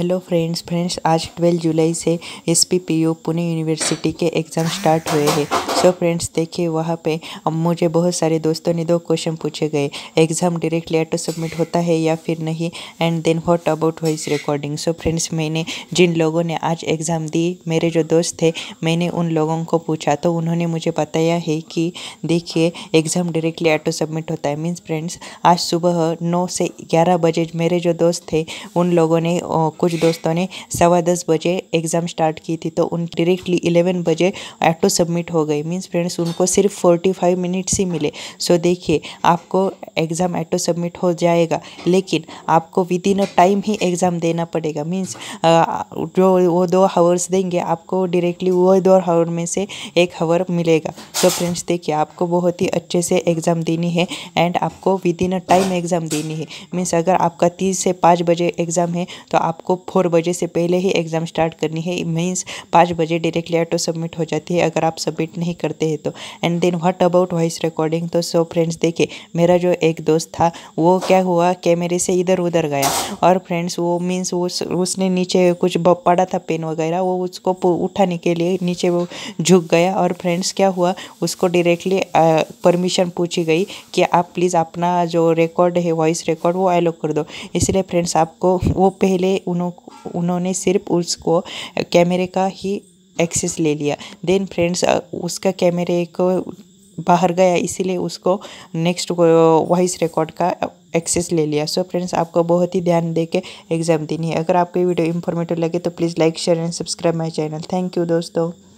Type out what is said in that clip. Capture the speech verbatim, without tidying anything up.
Hello friends friends आज twelve July से S P P U Pune university के exam start हुए हैं। सो फ्रेंड्स देखिए वहाँ पे अब मुझे बहुत सारे दोस्तों ने दो क्वेश्चन पूछे गए, एग्ज़ाम डायरेक्टली ऑटो सबमिट होता है या फिर नहीं, and then what about voice recording. So friends मैंने जिन लोगों ने आज एग्ज़ाम दी, मेरे जो दोस्त थे, मैंने उन लोगों को पूछा तो उन्होंने मुझे बताया है कि देखिए एग्ज़ाम डायरेक्टली ऑटो सबमिट होता है। मीन्स फ्रेंड्स आज सुबह नौ से ग्यारह बजे मेरे जो दोस्त थे उन लोगों ने कुछ दोस्तों ने सवा दस बजे एग्ज़ाम स्टार्ट की थी तो उन डायरेक्टली इलेवन बजे ऑटो सबमिट हो गई। मीन्स फ्रेंड्स उनको सिर्फ फोर्टी फाइव मिनट्स ही मिले। सो देखिए आपको एग्ज़ाम ऑटो सबमिट हो जाएगा, लेकिन आपको विद इन अ टाइम ही एग्ज़ाम देना पड़ेगा। मीन्स जो वो दो हावर्स देंगे आपको डायरेक्टली वो दो हावर में से एक हावर मिलेगा। सो फ्रेंड्स देखिए आपको बहुत ही अच्छे से एग्ज़ाम देनी है एंड आपको within a time exam देनी है। मीन्स अगर आपका तीस से पाँच बजे एग्ज़ाम है तो आपको फोर बजे से पहले ही एग्ज़ाम स्टार्ट करनी है। मीन्स पाँच बजे डायरेक्टली ऑटो सबमिट हो जाती है अगर आप सबमिट नहीं करते हैं तो। And then what about voice recording. तो सो फ्रेंड्स देखिए मेरा जो एक दोस्त था वो क्या हुआ कैमरे से इधर उधर गया और फ्रेंड्स वो मीन्स उस उसने नीचे कुछ पड़ा था पेन वगैरह, वो उसको उठाने के लिए नीचे वो झुक गया और फ्रेंड्स क्या हुआ उसको डायरेक्टली परमिशन पूछी गई कि आप प्लीज़ अपना जो रिकॉर्ड है वॉइस रिकॉर्ड वो अलो कर दो। इसलिए फ्रेंड्स आपको वो पहले उन्हों, उन्होंने सिर्फ उसको कैमरे का ही एक्सेस ले लिया। देन फ्रेंड्स उसका कैमरे को बाहर गया इसीलिए उसको नेक्स्ट वॉइस रिकॉर्ड का एक्सेस ले लिया। सो फ्रेंड्स आपको बहुत ही ध्यान दे के एग्ज़ाम देनी है। अगर आपको वीडियो इंफॉर्मेटिव लगे तो please like share and subscribe my channel. Thank you दोस्तों।